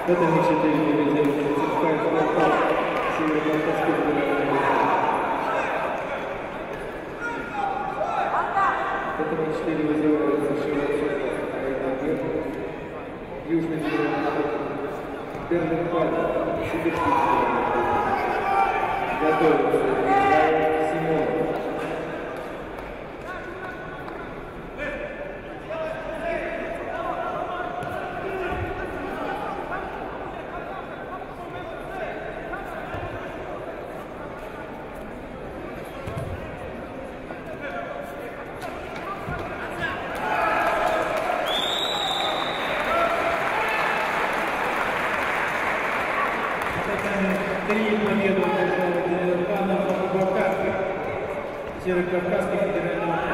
Это не 4 дивизии, Цепкаев Волков, Северо-Кавказский федеральный округ. Это не 4 вызывается Шевцов, Айдагер, Южный федеральный округ, Берлин-Пальм, Сибирский федеральный округ. Готовится Михаил Семенов. Северо-Кавказский федеральный округ.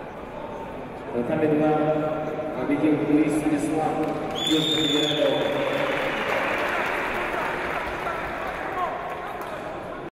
Татами 2 победил Луис Ислам, Южный федеральный округ.